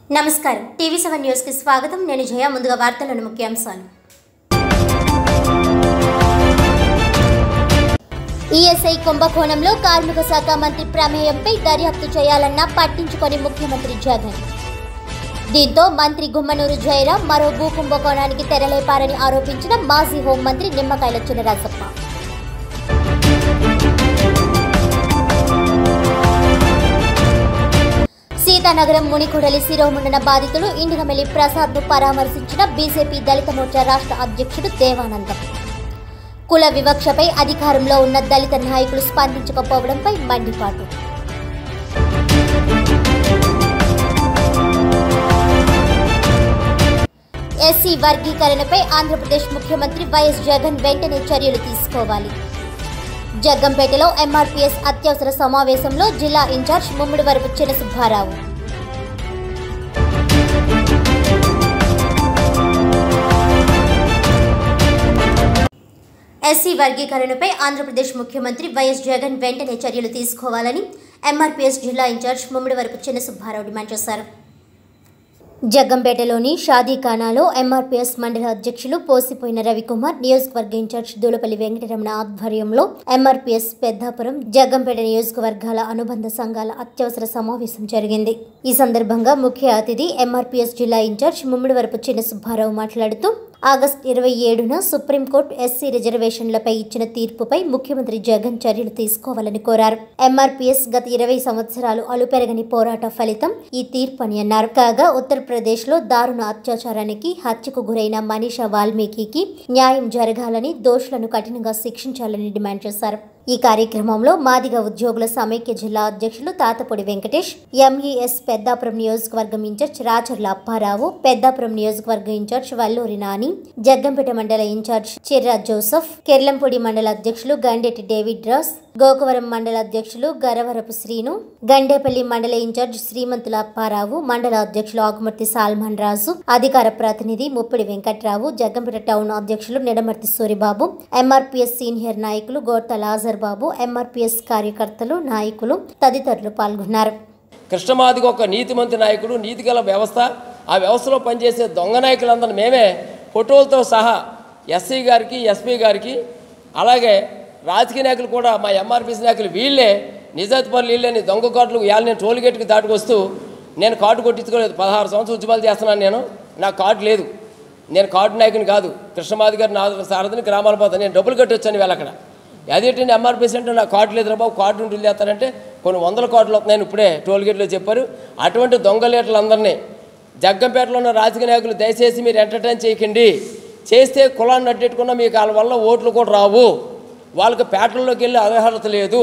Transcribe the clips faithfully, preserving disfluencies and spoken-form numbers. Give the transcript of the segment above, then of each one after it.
నమస్కారం TV seven news కి స్వాగతం। నేను జయ। ముందుగా వార్తలను ముఖ్యాంశాలు। ఈఎస్ఐ కుంభకోణంలో కార్మిక శాఖ మంత్రి ప్రమేయంపై దర్యాప్తు చేయాలన్న పట్టించుకొని ముఖ్యమంత్రి జగన్। దీంతో మంత్రి గుమ్మనూరు జయరాం మరో భూ కుంభకోణానికి తెరలేపారని ఆరోపించిన మాజీ హోంమంత్రి నిమ్మకాయల చినరాజప్ప। సీతానగరం మునికూడలి శిరోముండన బాధితులు ఇండిగమెల్లి ప్రసాద్ ను పరామర్శించిన బీజేపీ దళిత మోర్చా రాష్ట్ర అధ్యక్షుడు దేవానందం। కుల వివక్షపై అధికారంలో ఉన్న దళిత నాయకులు స్పందించకపోవడంపై మండిపాటు। ఎస్సీ వర్గీకరణపై ఆంధ్రప్రదేశ్ ముఖ్యమంత్రి వైఎస్ జగన్ వెంటనే చర్యలు తీసుకోవాలి। జగ్గంపేటలో ఎంఆర్పీఎస్ అత్యవసర సమావేశంలో జిల్లా ఇన్ఛార్జ్ ముమ్మిడివరపు చిన్న సుబ్బారావు। ఎస్సీ వర్గీకరణపై ఆంధ్రప్రదేశ్ ముఖ్యమంత్రి వైఎస్ జగన్ వెంటనే చర్యలు తీసుకోవాలని ఎంఆర్పీఎస్ జిల్లా ఇన్ఛార్జ్ ముమ్మిడివరపు చిన్న సుబ్బారావు డిమాండ్ చేశారు। జగ్గంపేటలోని షాదీఖానాలో ఎంఆర్పీఎస్ మండల అధ్యక్షులు పోసిపోయిన రవికుమార్, నియోజకవర్గ ఇన్ఛార్జ్ దూలపల్లి వెంకటరమణ ఆధ్వర్యంలో ఎంఆర్పీఎస్ పెద్దాపురం, జగ్గంపేట నియోజకవర్గాల అనుబంధ సంఘాల అత్యవసర సమావేశం జరిగింది। ఈ సందర్భంగా ముఖ్య అతిథి ఎంఆర్పీఎస్ జిల్లా ఇన్ఛార్జ్ ముమ్మిడివరపు చిన్న సుబ్బారావు మాట్లాడుతూ ఆగస్టు ఇరవై ఏడున సుప్రీంకోర్టు ఎస్సీ రిజర్వేషన్లపై ఇచ్చిన తీర్పుపై ముఖ్యమంత్రి జగన్ చర్యలు తీసుకోవాలని కోరారు। ఎంఆర్పీఎస్ గత ఇరవై సంవత్సరాలు అలుపెరగని పోరాట ఫలితం ఈ తీర్పు అని అన్నారు। కాగా ఉత్తరప్రదేశ్ లో దారుణ అత్యాచారానికి, హత్యకు గురైన మనీషా వాల్మీకి న్యాయం జరగాలని, దోషులను కఠినంగా శిక్షించాలని డిమాండ్ చేశారు। ఈ కార్యక్రమంలో మాదిగ ఉద్యోగుల సమైక్య జిల్లా అధ్యక్షులు తాతపొడి వెంకటేష్, ఎంఈఎస్ పెద్దాపురం నియోజకవర్గం ఇన్ఛార్జ్ రాచర్ల అప్పారావు, పెద్దాపురం నియోజకవర్గ ఇన్ఛార్జ్ వల్లూరి నాని, జగ్గంపేట మండల ఇన్ఛార్జ్ చిర్రా జోసఫ్, కెర్లంపూడి మండల అధ్యక్షులు గండెటి డేవిడ్ రాస్, గోకవరం మండల అధ్యక్షులు గరవరపు శ్రీను, గండేపల్లి మండల ఇన్ఛార్జ్ శ్రీమంతుల అప్పారావు, మండల అధ్యక్షులు ఆకుమర్తి సాల్మన్ రాజు, అధికార ప్రతినిధి ముప్పిడి వెంకట్రావు, జగ్గంపేట టౌన్ అధ్యక్షులు నిడమర్తి సూరిబాబు, ఎంఆర్పీఎస్ సీనియర్ నాయకులు గోర్త లాజర్ బాబు, ఎంఆర్పీఎస్ కార్యకర్తలు, నాయకులు తదితరులు పాల్గొన్నారు। కృష్ణమాదిగ ఒక నీతిమంతి నాయకుడు, నీతిగల వ్యవస్థ, ఆ వ్యవస్థలో పనిచేసే దొంగ నాయకులందరూ మేమే ఫోటోలతో సహా ఎస్సీ గారికి, ఎస్పీ గారికి, అలాగే రాజకీయ నాయకులు కూడా మా ఎంఆర్పీఎస్ నాయకులు వీళ్ళే నిజాయితీ పనులు వీళ్ళని దొంగ కార్డులు ఇవాళ నేను టోల్ గేట్కి దాటుకొస్తూ నేను కార్డు కొట్టించుకోలేదు। పదహారు సంవత్సరాలు ఉద్యమాలు చేస్తున్నాను, నేను నాకు కార్డు లేదు, నేను కార్డు నాయకుని కాదు, కృష్ణమాది గారు నా సారథిని గ్రామాల పోతాను, నేను డబ్బులు కట్టొచ్చాను వీళ్ళ అక్కడ। అదేంటండి ఎంఆర్పీఎస్ అంటే నాకు కార్డు లేదు రా బాబు, కార్డు ఉంటుంది చేస్తానంటే కొన్ని వందల కార్డులు వస్తున్నాయని ఇప్పుడే టోల్ గేట్లో చెప్పారు। అటువంటి దొంగ లీటర్లందరినీ జగ్గంపేటలో ఉన్న రాజకీయ నాయకులు దయచేసి మీరు ఎంటర్టైన్ చేయకండి, చేస్తే కులాన్ని అడ్డెట్టుకున్నా మీకు వాళ్ళ వల్ల ఓట్లు కూడా రావు, వాళ్ళకి పేటల్లోకి వెళ్ళి అర్హత లేదు।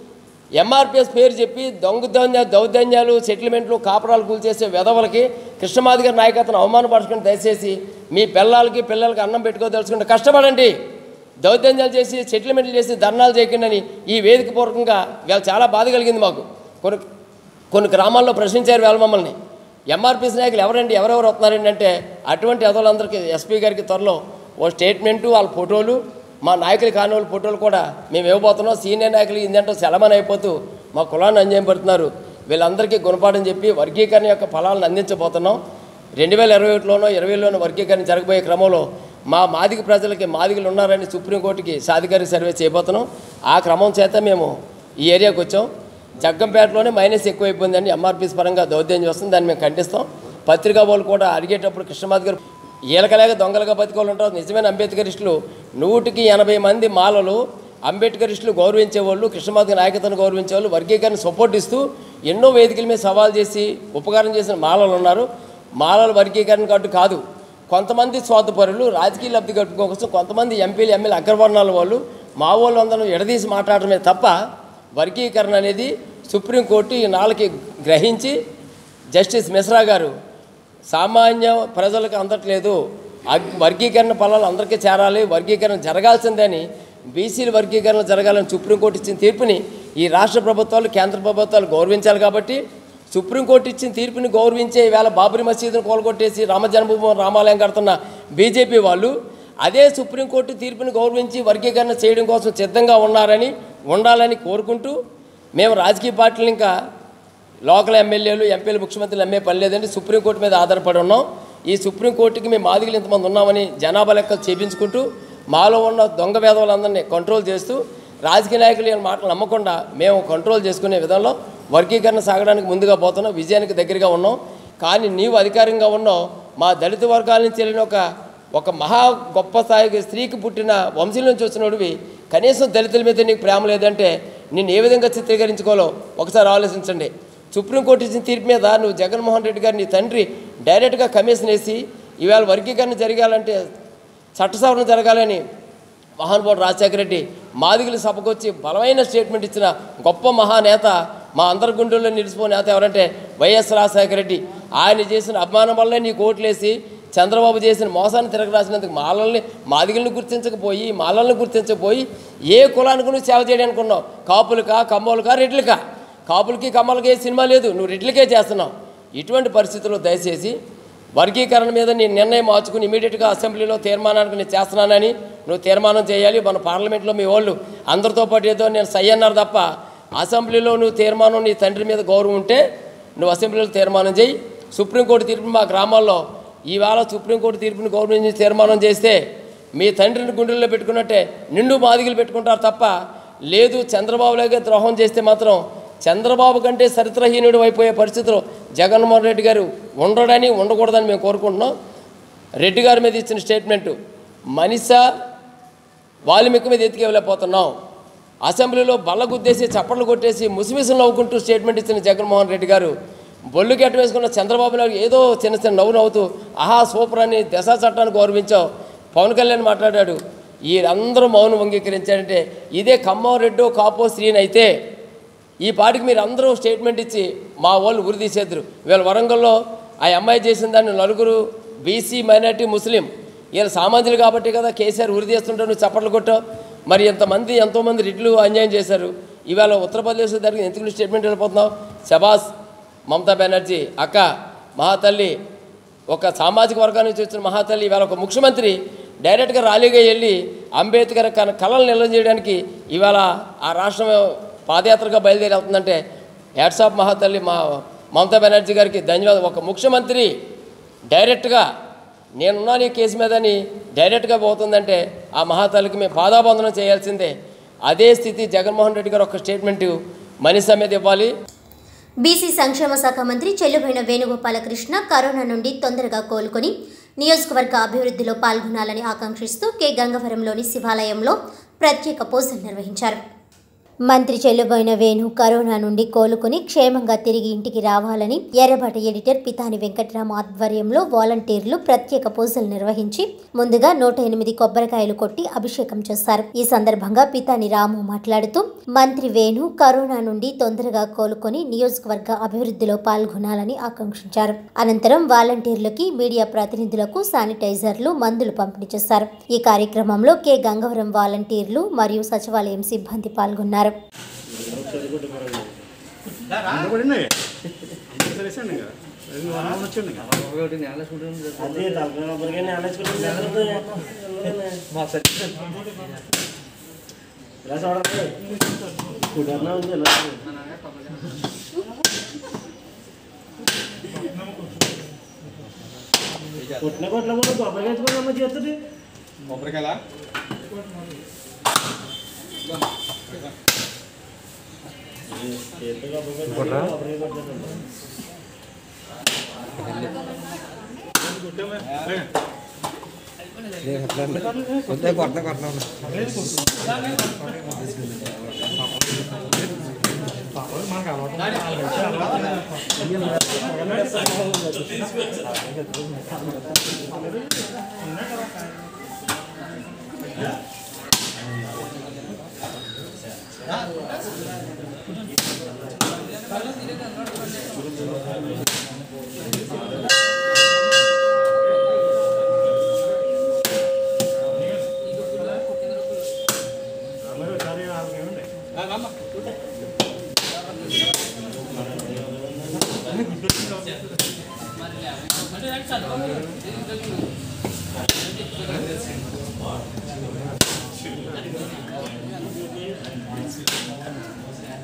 ఎంఆర్పీఎస్ పేరు చెప్పి దొంగ దౌర్జన్యాలు, సెటిల్మెంట్లు, కాపురాలు కూల్చేసే వెధవలకి కృష్ణమాది గారి నాయకత్వం అవమానపరచుకుని దయచేసి మీ పిల్లలకి పిల్లలకి అన్నం పెట్టుకోదలుచుకుంటే కష్టపడండి, దౌర్జన్యాలు చేసి సెటిల్మెంట్లు చేసి ధర్నాలు చేయకుండాని ఈ వేదిక పూర్వకంగా వీళ్ళు చాలా బాధ కలిగింది మాకు। కొన్ని కొన్ని గ్రామాల్లో ప్రశ్నించారు వీళ్ళ మమ్మల్ని, ఎంఆర్పీఎస్ నాయకులు ఎవరండి, ఎవరెవరు వస్తున్నారండి అంటే అటువంటి ఎదలందరికీ ఎస్పీ గారికి త్వరలో ఓ స్టేట్మెంటు, వాళ్ళ ఫోటోలు, మా నాయకులు కాని వాళ్ళ ఫోటోలు కూడా మేము ఇవ్వబోతున్నాం। సీనియర్ నాయకులు ఇందంటూ సెలమని అయిపోతూ మా కులాన్ని అంజేయబడుతున్నారు, వీళ్ళందరికీ గుణపాఠం చెప్పి వర్గీకరణ యొక్క ఫలాలను అందించబోతున్నాం। రెండు వేల ఇరవై ఒకటిలోనో ఇరవైలోనో వర్గీకరణ జరగబోయే క్రమంలో మా మాదిగ ప్రజలకి మాదిగలు ఉన్నారని సుప్రీంకోర్టుకి సాధికారిక సర్వే చేయబోతున్నాం। ఆ క్రమం చేత మేము ఈ ఏరియాకి వచ్చాం। జగ్గంపేటలోనే మైనస్ ఎక్కువైపోయిందండి, ఎంఆర్పీఎస్ పరంగా దౌర్జన్యం వస్తుంది, దాన్ని మేము ఖండిస్తాం। పత్రికా వాళ్ళు కూడా అడిగేటప్పుడు కృష్ణమాది గారు ఈలకలేక దొంగలుగా బతికోళ్ళు ఉంటారు, నిజమైన అంబేద్కరిస్టులు నూటికి ఎనభై మంది మాలలు అంబేద్కరిస్టులు గౌరవించేవాళ్ళు, కృష్ణమాది నాయకత్వాన్ని గౌరవించేవాళ్ళు, వర్గీకరణ సపోర్ట్ ఇస్తూ ఎన్నో వేదికల మీద సవాల్ చేసి ఉపకారం చేసిన మాలలు ఉన్నారు। మాలల వర్గీకరణ కార్డు కాదు, కొంతమంది స్వార్థపరులు రాజకీయ లబ్ధి కట్టుకోవచ్చు, కొంతమంది ఎంపీలు ఎమ్మెల్యే అగ్రవర్ణాల వాళ్ళు మా వాళ్ళు అందరూ ఎడదీసి మాట్లాడటమే తప్ప వర్గీకరణ అనేది సుప్రీంకోర్టు ఈ నాళ్ళకి గ్రహించి జస్టిస్ మిశ్రా గారు సామాన్య ప్రజలకు అందట్లేదు, వర్గీకరణ ఫలాలు అందరికీ చేరాలి, వర్గీకరణ జరగాల్సిందని, బీసీల వర్గీకరణ జరగాలని సుప్రీంకోర్టు ఇచ్చిన తీర్పుని ఈ రాష్ట్ర ప్రభుత్వాలు, కేంద్ర ప్రభుత్వాలు గౌరవించాలి। కాబట్టి సుప్రీంకోర్టు ఇచ్చిన తీర్పుని గౌరవించే వేళ బాబరీ మసీదును కోలుకొట్టేసి రామ జన్మభూమి రామాలయం కడుతున్న బీజేపీ వాళ్ళు అదే సుప్రీంకోర్టు తీర్పుని గౌరవించి వర్గీకరణ చేయడం కోసం సిద్ధంగా ఉన్నారని, ఉండాలని కోరుకుంటూ మేము రాజకీయ పార్టీలు ఇంకా లోకల్ ఎమ్మెల్యేలు ఎంపీలు ముఖ్యమంత్రులు అమ్మే పని లేదండి, సుప్రీంకోర్టు మీద ఆధారపడి ఉన్నాం. ఈ సుప్రీంకోర్టుకి మేము మాదిగలు ఇంతమంది ఉన్నామని జనాభా లెక్కలు చేపించుకుంటూ మాలో ఉన్న దొంగ వేదవులందరినీ కంట్రోల్ చేస్తూ రాజకీయ నాయకులు ఈ మాటలు నమ్మకుండా మేము కంట్రోల్ చేసుకునే విధంలో వర్గీకరణ సాగడానికి ముందుగా పోతున్నాం, విజయానికి దగ్గరగా ఉన్నాం. కానీ నీవు అధికారంగా ఉన్నావు, మా దళిత వర్గాల నుంచి వెళ్ళిన ఒక ఒక మహా గొప్ప స్థాయికి స్త్రీకి పుట్టిన వంశం నుంచి వచ్చినోడివి కనీసం దళితుల మీద నీకు ప్రేమ లేదంటే నిన్ను ఏ విధంగా చిత్రీకరించుకోవాలో ఒకసారి ఆలోచించండి. సుప్రీంకోర్టు ఇచ్చిన తీర్పు మీద నువ్వు జగన్మోహన్ రెడ్డి గారు నీ తండ్రి డైరెక్ట్గా కమిషన్ వేసి ఇవాళ వర్గీకరణ జరగాలంటే చట్ట సవరణ జరగాలని మహానుభావుడు రాజశేఖర రెడ్డి మాదిగల సభకు వచ్చి బలమైన స్టేట్మెంట్ ఇచ్చిన గొప్ప మహానేత, మా అందరి గుండెల్లో నిలిచిపోయిన నేత ఎవరంటే వైఎస్ రాజశేఖర రెడ్డి. ఆయన చేసిన అభిమానం వల్లే నీకు ఓట్లేసి చంద్రబాబు చేసిన మోసాన్ని తిరగరాసినందుకు మాలల్ని మాదిగల్ని గుర్తించకపోయి మాలల్ని గుర్తించకపోయి ఏ కులానికి నువ్వు సేవ చేయడానికి ఉన్నావు? కాపులకా, కమ్మోలకా, రెడ్లకా? కాపులకి కమ్మలకి ఏ సినిమా లేదు, నువ్వు రెడ్లకే చేస్తున్నావు. ఇటువంటి పరిస్థితుల్లో దయచేసి వర్గీకరణ మీద నీ నిర్ణయం మార్చుకుని ఇమీడియట్గా అసెంబ్లీలో తీర్మానానికి నేను చేస్తున్నానని నువ్వు తీర్మానం చేయాలి. మన పార్లమెంట్లో మీ వాళ్ళు అందరితో పాటు ఏదో నేను సై అన్నారు తప్ప అసెంబ్లీలో నువ్వు తీర్మానం నీ తండ్రి మీద గౌరవం ఉంటే నువ్వు అసెంబ్లీలో తీర్మానం చేయి. సుప్రీంకోర్టు తీర్పుని మా గ్రామాల్లో ఈవేళ సుప్రీంకోర్టు తీర్పుని గౌరవించి తీర్మానం చేస్తే మీ తండ్రిని గుండెల్లో పెట్టుకున్నట్టే నిండు మాదిగలు పెట్టుకుంటారు తప్ప లేదు చంద్రబాబులాగే ద్రోహం చేస్తే మాత్రం చంద్రబాబు కంటే చరిత్రహీనుడు అయిపోయే పరిస్థితిలో జగన్మోహన్ రెడ్డి గారు ఉండడని ఉండకూడదని మేము కోరుకుంటున్నాం. రెడ్డి గారి మీద ఇచ్చిన స్టేట్మెంటు మనిషా వాల్మీకి మీద ఎత్తికి వెళ్ళిపోతున్నాం. అసెంబ్లీలో బల్లగుద్దేసి చప్పట్లు కొట్టేసి ముసిమిసులు నవ్వుకుంటూ స్టేట్మెంట్ ఇచ్చిన జగన్మోహన్ రెడ్డి గారు బొల్లు గెట్ట వేసుకున్న చంద్రబాబు నాయుడు ఏదో చిన్న చిన్న నవ్వు నవ్వుతూ ఆహా సూపర్ అని దశ చట్టాన్ని గౌరవించావు. పవన్ కళ్యాణ్ మాట్లాడాడు, ఈ అందరూ మౌనం అంగీకరించారంటే ఇదే ఖమ్మం రెడ్డో కాపో స్త్రీని అయితే ఈ పాటికి మీరు అందరూ స్టేట్మెంట్ ఇచ్చి మా వాళ్ళు ఉరి తీసేద్దరు. వీళ్ళ వరంగల్లో ఆ అమ్మాయి చేసిన దాన్ని నలుగురు బీసీ మైనార్టీ ముస్లిం వీళ్ళ సామాజికులు కాబట్టి కదా కేసీఆర్ ఉరి తీస్తుంటావు, నువ్వు చప్పట్లు కొట్టావు. మరి ఎంతమంది ఎంతోమంది రెడ్లు అన్యాయం చేశారు. ఇవాళ ఉత్తరప్రదేశ్ దగ్గర ఎందుకు స్టేట్మెంట్ వెళ్ళిపోతున్నావు? శబాస్ మమతా బెనర్జీ అక్క మహాతల్లి, ఒక సామాజిక వర్గాల నుంచి వచ్చిన మహాతల్లి ఇవాళ ఒక ముఖ్యమంత్రి డైరెక్ట్గా ర్యాలీగా వెళ్ళి అంబేద్కర్ కళలు నిల్వ చేయడానికి ఇవాళ ఆ రాష్ట్రం పాదయాత్రగా బయలుదేరి వెళ్తుందంటే హ్యాట్స్ ఆఫ్ మహాతల్లి మా మమతా బెనర్జీ గారికి ధన్యవాదాలు. ఒక ముఖ్యమంత్రి డైరెక్ట్గా నేనున్నాను ఈ కేసు మీద అని డైరెక్ట్గా పోతుందంటే ఆ మహాతల్లికి మేము పాదాబంధనం చేయాల్సిందే. అదే స్థితి జగన్మోహన్ రెడ్డి గారు ఒక స్టేట్మెంటు మనిషి మీద ఇవ్వాలి. బీసీ సంక్షేమ శాఖ మంత్రి చెల్లుబోయిన వేణుగోపాలకృష్ణ కరోనా నుండి తొందరగా కోలుకొని నియోజకవర్గ అభివృద్ధిలో పాల్గొనాలని ఆకాంక్షిస్తూ కె గంగవరంలోని శివాలయంలో ప్రత్యేక పూజలు నిర్వహించారు. మంత్రి చెల్లుబోయిన వేణు కరోనా నుండి కోలుకుని క్షేమంగా తిరిగి ఇంటికి రావాలని ఎర్రబాట ఎడిటర్ పితాని వెంకటరామ ఆధ్వర్యంలో వాలంటీర్లు ప్రత్యేక పూజలు నిర్వహించి ముందుగా నూట ఎనిమిది కొబ్బరికాయలు కొట్టి అభిషేకం చేశారు. ఈ సందర్భంగా పితాని రాము మాట్లాడుతూ మంత్రి వేణు కరోనా నుండి తొందరగా కోలుకొని నియోజకవర్గ అభివృద్ధిలో పాల్గొనాలని ఆకాంక్షించారు. అనంతరం వాలంటీర్లకి మీడియా ప్రతినిధులకు శానిటైజర్లు మందులు పంపిణీ చేశారు. ఈ కార్యక్రమంలో కె గంగవరం వాలంటీర్లు మరియు సచివాలయం సిబ్బంది పాల్గొన్నారు. కొట్టిన కొట్ల కూడా కొబ్బరికాయ ఎత్తుకోవడం చేస్తుంది. కొబ్బరికాయలా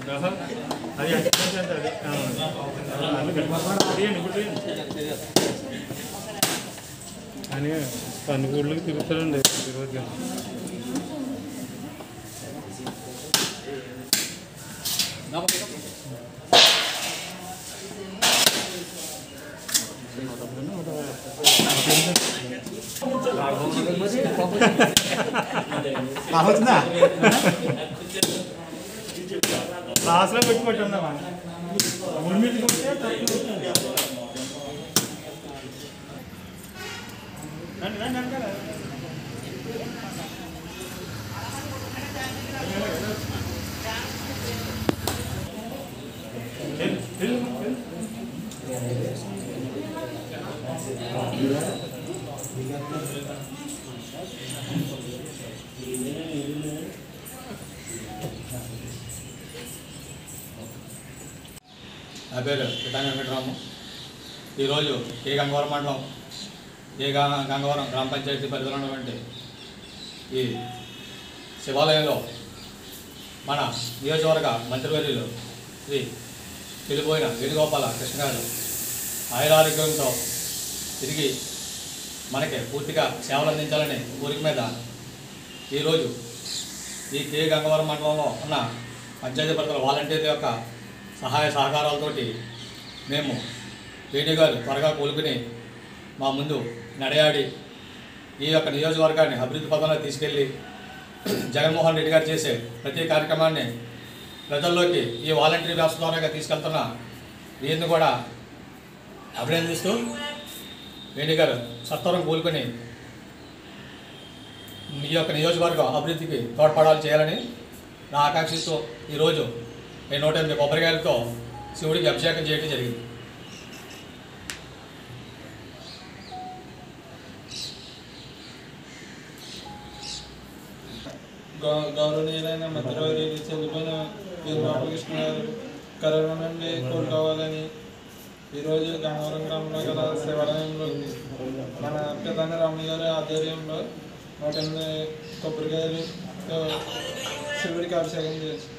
అది అని పన్ను ఊళ్ళకి తిరుగుతారండి ఈరోజు. వచ్చిందా క్లాస్లో పెట్టుకుంటున్నామా నా పేరు పిఠాని వెంకటరాము. ఈరోజు కే గంగవరం మండలం ఏ గంగవరం గ్రామ పంచాయతీ పరిధిలో ఉన్నటువంటి ఈ శివాలయంలో మన నియోజకవర్గ మంత్రివర్యులు శ్రీ వెళ్ళిపోయిన వేణుగోపాల కృష్ణ గారు ఆయురారోగ్యంతో తిరిగి మనకి పూర్తిగా సేవలు అందించాలని కోరిక మీద ఈరోజు ఈ కే గంగవరం మండలంలో ఉన్న పంచాయతీ పరిధిలో వాలంటీర్ల యొక్క సహాయ సహకారాలతోటి మేము వేణు గారు త్వరగా కోలుకుని మా ముందు నడయాడి ఈ యొక్క నియోజకవర్గాన్ని అభివృద్ధి పథంలో తీసుకెళ్ళి జగన్మోహన్ రెడ్డి గారు చేసే ప్రతి కార్యక్రమాన్ని ప్రజల్లోకి ఈ వాలంటీర్ వ్యవస్థ ద్వారా తీసుకెళ్తున్న వీరిని కూడా అభినందిస్తూ వేణు గారు సత్వరం కోలుకొని ఈ యొక్క నియోజకవర్గం అభివృద్ధికి తోడ్పడాలు చేయాలని నా ఆకాంక్షతో ఈరోజు ఈ నూట ఎనిమిది కొబ్బరికాయలతో శివుడికి అభిషేకం చేయడం జరిగింది. గౌరవనీయులైన మంత్రివర్యులు చెల్లిపోయిన రామకృష్ణ గారు కరోనా నుండి కోలుకోవాలని ఈరోజు గంగవరం గ్రామంలో గల శివాలయంలో మన పితాని రాముని గారి ఆధ్వర్యంలో నూట ఎనిమిది కొబ్బరికాయలు శివుడికి అభిషేకం చేస్తాం.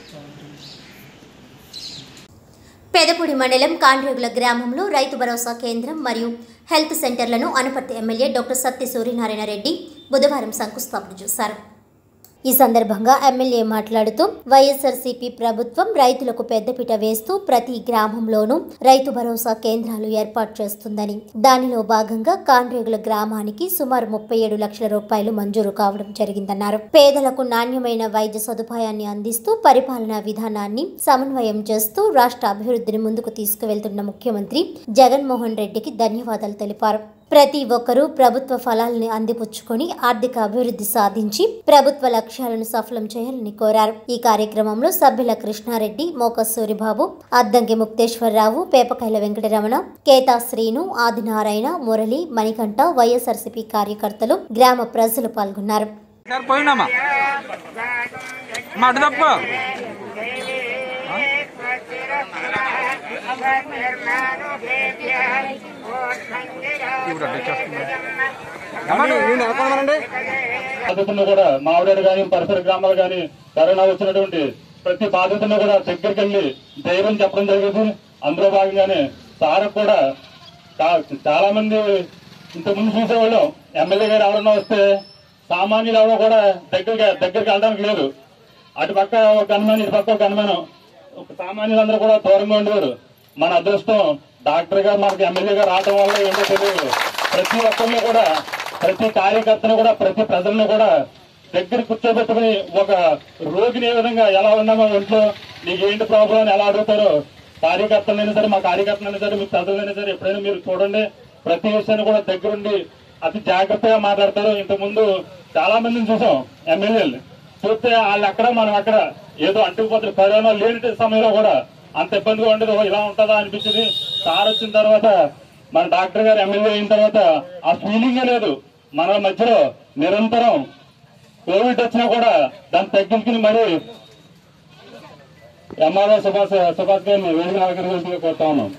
పెదపూడి మండలం కాండ్రేగుల గ్రామంలో రైతు భరోసా కేంద్రం మరియు హెల్త్ సెంటర్లను అనపర్తి ఎమ్మెల్యే డాక్టర్ సత్తి సూర్యనారాయణ రెడ్డి బుధవారం శంకుస్థాపన చేశారు. ఈ సందర్భంగా ఎమ్మెల్యే మాట్లాడుతూ వైఎస్ఆర్సీపీ ప్రభుత్వం రైతులకు పెద్దపీట వేస్తూ ప్రతి గ్రామంలోనూ రైతు భరోసా కేంద్రాలు ఏర్పాటు చేస్తుందని, దానిలో భాగంగా కాండ్రేగుల గ్రామానికి సుమారు ముప్పై ఏడు లక్షల రూపాయలు మంజూరు కావడం జరిగిందన్నారు. పేదలకు నాణ్యమైన వైద్య సదుపాయాన్ని అందిస్తూ పరిపాలనా విధానాన్ని సమన్వయం చేస్తూ రాష్ట్ర అభివృద్ధిని ముందుకు తీసుకువెళ్తున్న ముఖ్యమంత్రి జగన్మోహన్ రెడ్డికి ధన్యవాదాలు తెలిపారు. ప్రతి ఒక్కరూ ప్రభుత్వ ఫలాలను అందిపుచ్చుకొని ఆర్థిక అభివృద్ధి సాధించి ప్రభుత్వ లక్ష్యాలను సఫలం చేయాలని కోరారు. ఈ కార్యక్రమంలో సభ్యుల కృష్ణారెడ్డి, మోక సూరిబాబు, అద్దంకి ముక్తేశ్వరరావు, పేపకాయల వెంకటరమణ, కేతా శ్రీను, ఆదినారాయణ, మురళి, మణికంఠ, వైఎస్ఆర్సీపీ కార్యకర్తలు, గ్రామ ప్రజలు పాల్గొన్నారు. బాధితులను కూడా మావిడాడు కానీ పరిసర గ్రామాలు కానీ కరోనా వచ్చినటువంటి ప్రతి బాధితులను కూడా దగ్గరికి వెళ్ళి ధైర్యం చెప్పడం జరిగింది. అందులో భాగంగానే సార్ కూడా చాలా మంది ఇంతకుముందు చూసేవాళ్ళం ఎమ్మెల్యే గారు ఎవరన్నా వస్తే సామాన్యులు ఎవరో కూడా దగ్గరికి దగ్గరికి వెళ్ళడానికి లేదు. అటు పక్క ఒక గన్మన్, ఇటు పక్క ఒక గన్మన్, సామాన్యులందరూ కూడా దూరంగా ఉండేవారు. మన అదృష్టం డాక్టర్ గా మనకి ఎమ్మెల్యే గారు రావడం వల్ల ఏంటో తెలియదు. ప్రతి ఒక్కరిని కూడా, ప్రతి కార్యకర్తను కూడా, ప్రతి ప్రజలను కూడా దగ్గర కూర్చోబెట్టుకుని ఒక రోగిని ఏ విధంగా ఎలా ఉన్నామో ఇంట్లో నీకు ఏంటి ప్రాబ్లం అని ఎలా అడుగుతారో కార్యకర్తలైనా సరే, మా కార్యకర్తలైనా సరే, మీ ప్రజలైనా సరే ఎప్పుడైనా మీరు చూడండి ప్రతి విషయాన్ని కూడా దగ్గరుండి అతి జాగ్రత్తగా మాట్లాడతారు. ఇంతకుముందు చాలా మందిని చూసాం ఎమ్మెల్యేలు, చూస్తే వాళ్ళు అక్కడ మనం అక్కడ ఏదో అంటుకుపోతారు. కరోనా లేని సమయంలో కూడా అంత ఇబ్బందిగా ఉండదు, ఇలా ఉంటుందా అనిపించింది. సార్ వచ్చిన తర్వాత మన డాక్టర్ గారు ఎమ్మెల్యే అయిన తర్వాత ఆ ఫీలింగే లేదు. మన మధ్యలో నిరంతరం కోవిడ్ వచ్చినా కూడా దాన్ని తగ్గించుకుని మరి ఎంఆర్ఓ సుభాష్ సుభాష్ గారిని వేదిక నాగరికగా కోరుతా ఉన్నాం.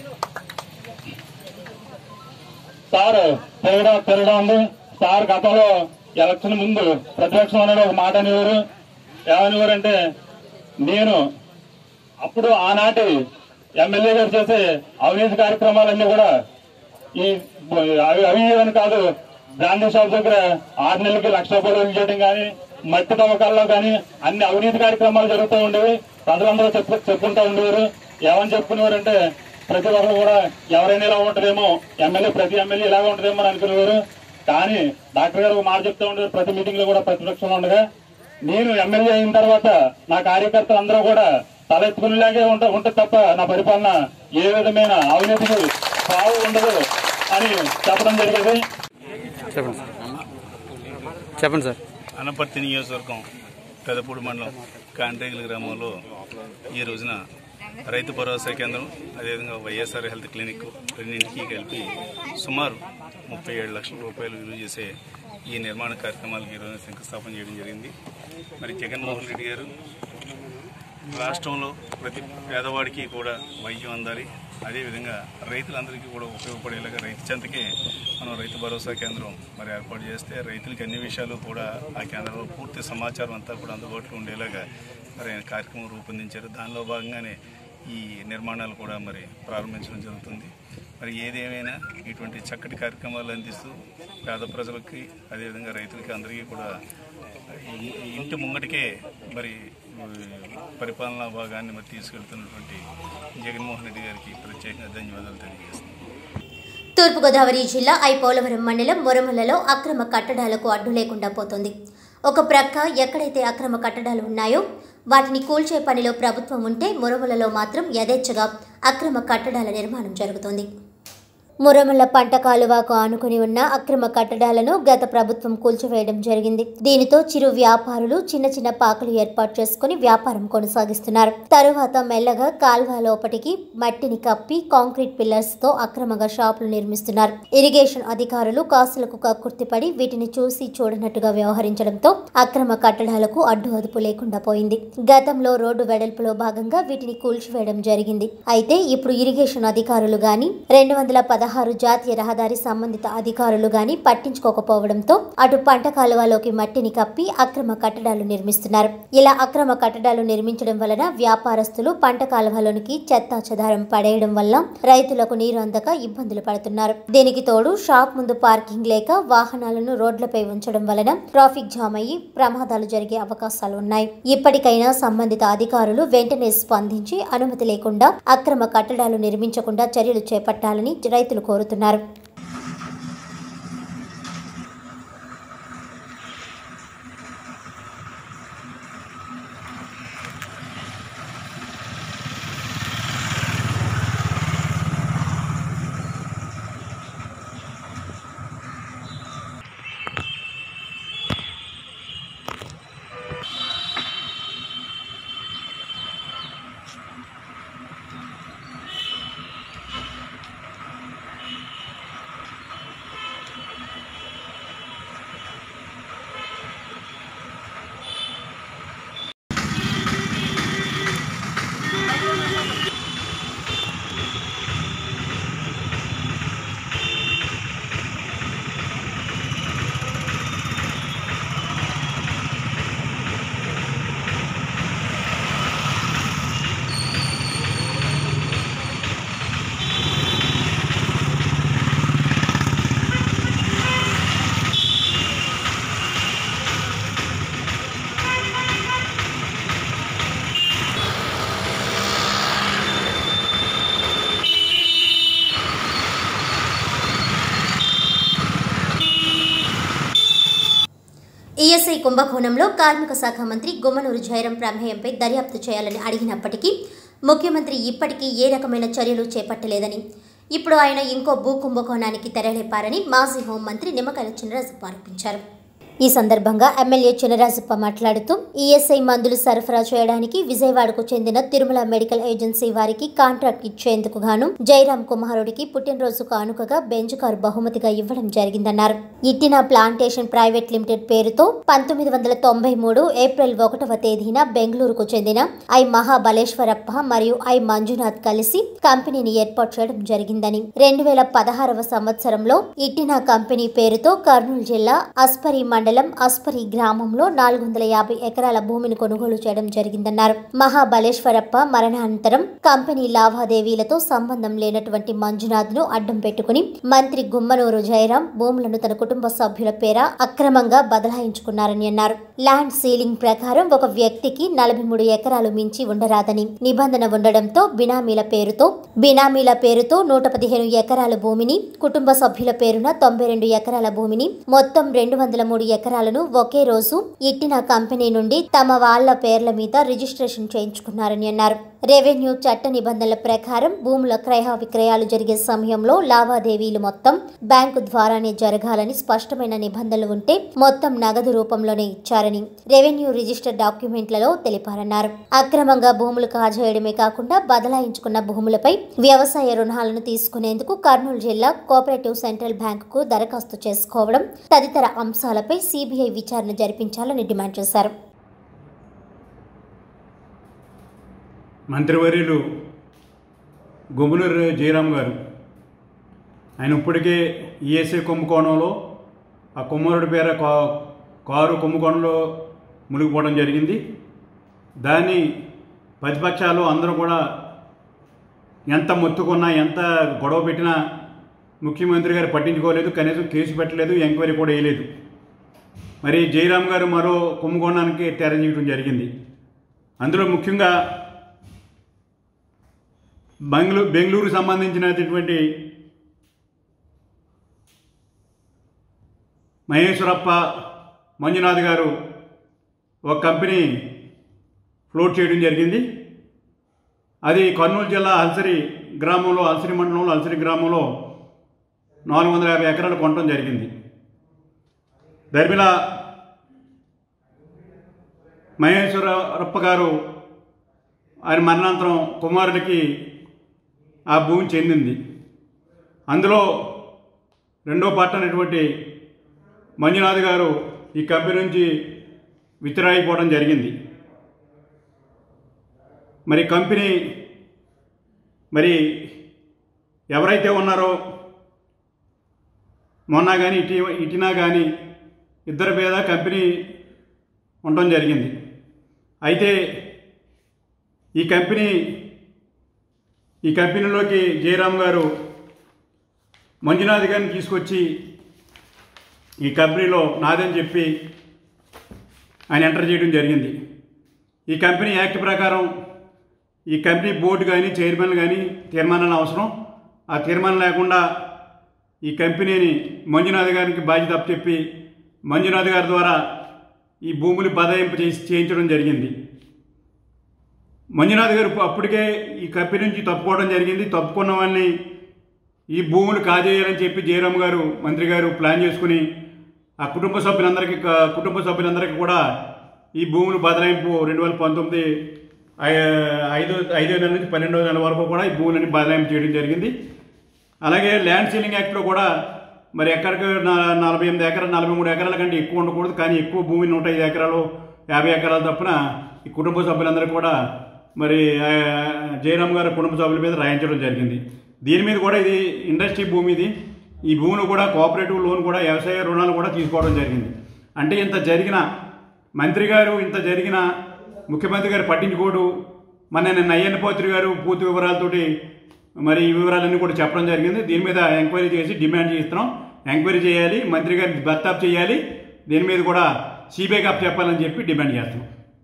సార్ తిరగడం తిరగడం ఉంది. సార్ గతంలో ఎలక్షన్ ముందు ప్రతిపక్షం అనేది ఒక మాట అనేవారు. ఏమనేవారు అంటే, నేను అప్పుడు ఆనాటి ఎమ్మెల్యే గారు చేసే అవినీతి కార్యక్రమాలన్నీ కూడా ఈ అవి అవి అని కాదు, బ్రాండీ షాప్ దగ్గర ఆరు నెలలకి లక్ష రూపాయలు చేయడం కానీ, మట్టి తవ్వకాల్లో కానీ అన్ని అవినీతి కార్యక్రమాలు జరుగుతూ ఉండేవి. ప్రజలందరూ చెప్పు చెప్పుకుంటూ ఉండేవారు. ఏమని చెప్పుకునేవారంటే ప్రతి ఒక్కరు కూడా ఎవరైనా ఇలా ఉంటుందేమో, ఎమ్మెల్యే ప్రతి ఎమ్మెల్యే ఇలాగే ఉంటుందేమో అని అనుకునేవారు. కానీ డాక్టర్ గారు ఒక మాట చెప్తూ ఉండేవారు ప్రతి మీటింగ్ లో కూడా, ప్రతిపక్షంలో ఉండగా, నేను ఎమ్మెల్యే అయిన తర్వాత నా కార్యకర్తలు అందరూ కూడా తలెత్తుకునేలాగే ఉంట ఉంటుంది తప్ప నా పరిపాలన ఏ విధమైన అవినీతికి సాగు ఉండదు అని చెప్పడం జరిగేది. చెప్పండి సార్. చెప్పండి సార్. అనపర్తి నియోజకవర్గం పెదపూడి మండలం కాంట్రేగుల గ్రామంలో ఈ రోజున రైతు భరోసా కేంద్రం, అదేవిధంగా వైఎస్ఆర్ హెల్త్ క్లినిక్ రెండింటికి కలిపి సుమారు ముప్పై ఏడు లక్షల రూపాయలు విలువ చేసే ఈ నిర్మాణ కార్యక్రమాలకు ఈరోజు శంకుస్థాపన చేయడం జరిగింది. మరి జగన్మోహన్ రెడ్డి గారు రాష్ట్రంలో ప్రతి పేదవాడికి కూడా వైద్యం అందాలి, అదేవిధంగా రైతులందరికీ కూడా ఉపయోగపడేలాగా రైతు చెంతకే మనం రైతు భరోసా కేంద్రం మరి ఏర్పాటు చేస్తే రైతులకి అన్ని విషయాలు కూడా ఆ కేంద్రంలో పూర్తి సమాచారం అంతా కూడా అందుబాటులో ఉండేలాగా మరి కార్యక్రమం రూపొందించారు. దానిలో భాగంగానే ఈ నిర్మాణాలు కూడా మరి ప్రారంభించడం జరుగుతుంది. మరి ఏదేమైనా ఇటువంటి చక్కటి కార్యక్రమాలు అందిస్తూ పేద ప్రజలకి అదేవిధంగా రైతులకి అందరికీ కూడా ఇంటి ముంగటికే మరి పరిపాలనా భాగాన్ని మరి తీసుకెళ్తున్నటువంటి జగన్మోహన్ రెడ్డి గారికి ప్రత్యేకంగా ధన్యవాదాలు తెలియజేస్తున్నాను. తూర్పుగోదావరి జిల్లా ఐ పోలవరం మండలం మురమలలో అక్రమ కట్టడాలకు అడ్డు లేకుండా పోతుంది. ఒక ప్రక్క ఎక్కడైతే అక్రమ కట్టడాలు ఉన్నాయో వాటిని కూల్చే పనిలో ప్రభుత్వం ఉంటే, మురమలలో మాత్రం యథేచ్ఛగా అక్రమ కట్టడాల నిర్మాణం జరుగుతుంది. మురమల పంట కాలువకు ఆనుకుని ఉన్న అక్రమ కట్టడాలను గత ప్రభుత్వం కూల్చివేయడం జరిగింది. దీనితో చిరు వ్యాపారులు చిన్న చిన్న పాకలు ఏర్పాటు చేసుకుని వ్యాపారం కొనసాగిస్తున్నారు. తరువాత మెల్లగా కాల్వ లోపటికి మట్టిని కప్పి కాంక్రీట్ పిల్లర్స్ తో అక్రమంగా షాపులు నిర్మిస్తున్నారు. ఇరిగేషన్ అధికారులు కాసులకు కక్కుర్తిపడి వీటిని చూసి చూడనట్టుగా వ్యవహరించడంతో అక్రమ కట్టడాలకు అడ్డు అదుపు లేకుండా పోయింది. గతంలో రోడ్డు వెడల్పులో భాగంగా వీటిని కూల్చివేయడం జరిగింది. అయితే ఇప్పుడు ఇరిగేషన్ అధికారులు గాని రెండు వందల పదహారు జాతీయ రహదారి సంబంధిత అధికారులు గాని పట్టించుకోకపోవడంతో అటు పంట కాలువలోకి మట్టిని కప్పి అక్రమ కట్టడాలు నిర్మిస్తున్నారు. ఇలా అక్రమ కట్టడాలు నిర్మించడం వలన వ్యాపారస్తులు పంట కాలువలోనికి చెత్తా చెదారం పడేయడం వల్ల రైతులకు నీరు అందక ఇబ్బందులు పడుతున్నారు. దీనికి తోడు షాప్ ముందు పార్కింగ్ లేక వాహనాలను రోడ్లపై ఉంచడం వలన ట్రాఫిక్ జామ్ అయ్యి ప్రమాదాలు జరిగే అవకాశాలు ఉన్నాయి. ఇప్పటికైనా సంబంధిత అధికారులు వెంటనే స్పందించి అనుమతి లేకుండా అక్రమ కట్టడాలు నిర్మించకుండా చర్యలు చేపట్టాలని రైతులు కోరుతున్నారు. ఈఎస్ఐ కుంభకోణంలో కార్మిక శాఖ మంత్రి గుమ్మనూరు జయరాం ప్రమేయంపై దర్యాప్తు చేయాలని అడిగినప్పటికీ ముఖ్యమంత్రి ఇప్పటికీ ఏ రకమైన చర్యలు చేపట్టలేదని, ఇప్పుడు ఆయన ఇంకో భూ కుంభకోణానికి తెరలేపారని మాజీ హోంమంత్రి నిమ్మకాయల చినరాజప్ప ఆరోపించారు. ఈ సందర్భంగా ఎమ్మెల్యే చినరాజప్ప మాట్లాడుతూ ఈఎస్ఐ మందులు సరఫరా చేయడానికి విజయవాడకు చెందిన తిరుమల మెడికల్ ఏజెన్సీ వారికి కాంట్రాక్ట్ ఇచ్చేందుకు గాను జయరాం కుమారుడికి పుట్టినరోజు కానుకగా బెంజ్ కారు బహుమతిగా ఇవ్వడం జరిగిందన్నారు. ఇట్టిన ప్లాంటేషన్ ప్రైవేట్ లిమిటెడ్ పేరుతో పంతొమ్మిది వందల తొంభై మూడు ఏప్రిల్ ఒకటవ తేదీన బెంగళూరుకు చెందిన ఐ మహాబలేశ్వరప్ప మరియు ఐ మంజునాథ్ కలిసి కంపెనీని ఏర్పాటు చేయడం జరిగిందని, రెండు వేల పదహారవ సంవత్సరంలో ఇట్టిన కంపెనీ పేరుతో కర్నూలు జిల్లా అస్పరి మండలం మండలం అస్పరి గ్రామంలో నాలుగు వందల యాభై ఎకరాల భూమిని కొనుగోలు చేయడం జరిగిందన్నారు. మహాబలేశ్వరప్ప మరణానంతరం కంపెనీ లావాదేవీలతో సంబంధం లేనటువంటి మంజునాథ్ ను అడ్డం పెట్టుకుని మంత్రి గుమ్మనూరు జయరాం భూములను తన కుటుంబ సభ్యుల పేర అక్రమంగా బదలాయించుకున్నారని అన్నారు. ల్యాండ్ సీలింగ్ ప్రకారం ఒక వ్యక్తికి నలభై మూడు ఎకరాలు మించి ఉండరాదని నిబంధన ఉండడంతో బినామీల పేరుతో బినామీల పేరుతో నూట పదిహేను ఎకరాల భూమిని, కుటుంబ సభ్యుల పేరున తొంభై రెండు ఎకరాల భూమిని, మొత్తం రెండు వందల మూడు ఎకరాలను ఒకే రోజు ఇట్టిన కంపెనీ నుండి తమ వాళ్ల పేర్ల మీద రిజిస్ట్రేషన్ చేయించుకున్నారని అన్నారు. రెవెన్యూ చట్ట నిబంధనల ప్రకారం భూముల క్రయ విక్రయాలు జరిగే సమయంలో లావాదేవీలు మొత్తం బ్యాంకు ద్వారానే జరగాలని స్పష్టమైన నిబంధనలు ఉంటే మొత్తం నగదు రూపంలోనే ఇచ్చారని రెవెన్యూ రిజిస్టర్ డాక్యుమెంట్లలో తెలిపారన్నారు. అక్రమంగా భూములు కాజేయడమే కాకుండా బదలాయించుకున్న భూములపై వ్యవసాయ రుణాలను తీసుకునేందుకు కర్నూలు జిల్లా కోఆపరేటివ్ సెంట్రల్ బ్యాంకుకు దరఖాస్తు చేసుకోవడం తదితర అంశాలపై సిబిఐ విచారణ జరిపించాలని డిమాండ్ చేశారు. మంత్రివర్యులు గుమ్మనూరు జయరాం గారు ఆయన ఇప్పటికే ఈఎస్ఐ కుంభకోణంలో ఆ కుమ్మరుడి పేర కారు కుంభకోణంలో మునిగిపోవడం జరిగింది. దాన్ని ప్రతిపక్షాలు అందరూ కూడా ఎంత మొత్తుకున్నా ఎంత గొడవ పెట్టినా ముఖ్యమంత్రి గారు పట్టించుకోలేదు, కనీసం కేసు పెట్టలేదు, ఎంక్వైరీ కూడా వేయలేదు. మరి జయరాం గారు మరో కుంభకోణానికి తెరచేయడం జరిగింది. అందులో ముఖ్యంగా బెంగళూరు బెంగళూరుకు సంబంధించినటువంటి మహేశ్వరప్ప మంజునాథ్ గారు ఒక కంపెనీ ఫ్లోట్ చేయడం జరిగింది. అది కర్నూలు జిల్లా అల్సరి గ్రామంలో అల్సరి మండలంలో అల్సరి గ్రామంలో నాలుగు వందల యాభై ఎకరాలు కొనడం జరిగింది. ధర్మిల మహేశ్వరప్ప గారు ఆయన మరణాంతరం కుమారుడికి ఆ భూమి చెందింది. అందులో రెండో పార్ట్ అనేటువంటి మంజునాథ్ గారు ఈ కంపెనీ నుంచి విత్డ్రా జరిగింది. మరి కంపెనీ మరి ఎవరైతే ఉన్నారో మొన్న కానీ ఇటీ ఇటీనా కానీ ఇద్దరి మీద కంపెనీ ఉండడం జరిగింది. అయితే ఈ కంపెనీ ఈ కంపెనీలోకి జయరాం గారు మంజునాథ్ గారిని తీసుకొచ్చి ఈ కంపెనీలో నాదని చెప్పి ఆయన ఎంటర్ చేయడం జరిగింది. ఈ కంపెనీ యాక్ట్ ప్రకారం ఈ కంపెనీ బోర్డు కానీ చైర్మన్ కానీ తీర్మానాలు అవసరం. ఆ తీర్మానం లేకుండా ఈ కంపెనీని మంజునాథ్ గారికి బాధ్యత అప్పచెప్పి మంజునాథ్ గారి ద్వారా ఈ భూములు బదలాయింపు చేసి చేయించడం జరిగింది. మంజునాథ్ గారు అప్పటికే ఈ కంపెనీ నుంచి తప్పుకోవడం జరిగింది. తప్పుకున్న వాళ్ళని ఈ భూములు కాజేయాలని చెప్పి జయరాం గారు మంత్రి గారు ప్లాన్ చేసుకుని ఆ కుటుంబ సభ్యులందరికీ కుటుంబ సభ్యులందరికీ కూడా ఈ భూములు బదలాయింపు రెండు వేల పంతొమ్మిది ఐదో ఐదో నెల నుంచి పన్నెండో నెల వరకు కూడా ఈ భూములని బదలాయింపు చేయడం జరిగింది. అలాగే ల్యాండ్ సీలింగ్ యాక్ట్లో కూడా మరి ఎక్కడికి నలభై ఎనిమిది ఎకరాలు నలభై మూడు ఎకరాల కంటే ఎక్కువ ఉండకూడదు, కానీ ఎక్కువ భూమి నూట ఐదు ఎకరాలు యాభై ఎకరాల తప్పున ఈ కుటుంబ సభ్యులందరూ కూడా మరి జయరాం గారి కుటుంబ సభ్యుల మీద రాయించడం జరిగింది. దీని మీద కూడా ఇది ఇండస్ట్రీ భూమి, ఇది ఈ భూమిని కూడా కోఆపరేటివ్ లోన్ కూడా వ్యవసాయ రుణాలు కూడా తీసుకోవడం జరిగింది. అంటే ఇంత జరిగిన మంత్రి గారు ఇంత జరిగిన ముఖ్యమంత్రి గారు పట్టించుకోడు. మన నిన్న అయ్యన్నపోత్రి గారు పూర్తి వివరాలతోటి మరి ఈ వివరాలన్నీ కూడా చెప్పడం జరిగింది. దీని మీద ఎంక్వైరీ చేసి డిమాండ్ చేస్తున్నాం. ఎంక్వైరీ చేయాలి, మంత్రి గారిని బర్తాప్ చేయాలి, దీని మీద కూడా సిబిఐ కప్ చెప్పాలని చెప్పి డిమాండ్ చేస్తున్నాం.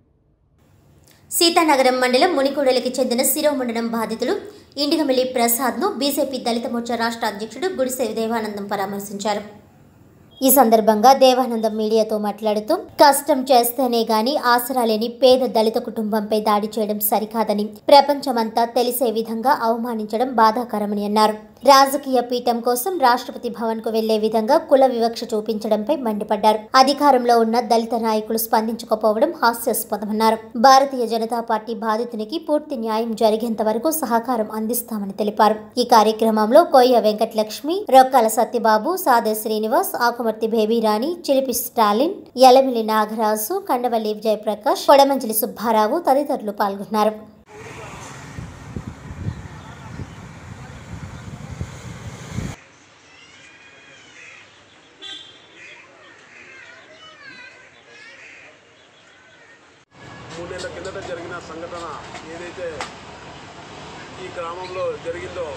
సీతానగరం మండలం మునికూడలికి చెందిన శిరోమండలం బాధితులు ఇండిగమిల్లి ప్రసాద్ను బీజేపీ దళిత మోర్చా రాష్ట్ర అధ్యక్షుడు గుడిసె దేవానందం పరామర్శించారు. ఈ సందర్భంగా దేవానందం మీడియాతో మాట్లాడుతూ కష్టం చేస్తేనే గాని ఆసరా లేని పేద దళిత కుటుంబంపై దాడి చేయడం సరికాదని, ప్రపంచమంతా తెలిసే విధంగా అవమానించడం బాధాకరమని అన్నారు. రాజకీయ పీఠం కోసం రాష్ట్రపతి భవన్ కు వెళ్లే విధంగా కుల వివక్ష చూపించడంపై మండిపడ్డారు. అధికారంలో ఉన్న దళిత నాయకులు స్పందించకపోవడం హాస్యాస్పదమన్నారు. భారతీయ జనతా పార్టీ బాధితునికి పూర్తి న్యాయం జరిగేంత వరకు సహకారం అందిస్తామని తెలిపారు. ఈ కార్యక్రమంలో కోయ వెంకటలక్ష్మి, రొక్కాల సత్యబాబు, సాదే శ్రీనివాస్, ఆకుమర్తి బేబీరాణి, చిలిపి స్టాలిన్, యలమిలి నాగరాజు, కండవల్లి జయప్రకాష్, కొడమంచిలి సుబ్బారావు తదితరులు పాల్గొన్నారు. నెలల కిందట జరిగిన సంఘటన ఏదైతే ఈ గ్రామంలో జరిగిందో